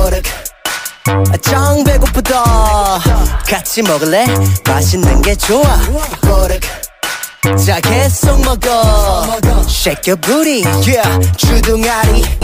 정 배고프다 같이 먹을래? 맛있는 게 좋아 자 계속 먹어 Shake your booty yeah 주둥아리